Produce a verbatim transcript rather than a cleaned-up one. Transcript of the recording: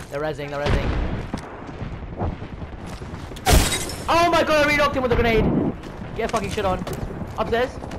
They're rezzing, they're rezzing. Oh my god, I re-knocked him with a grenade. Get fucking shit on. Upstairs.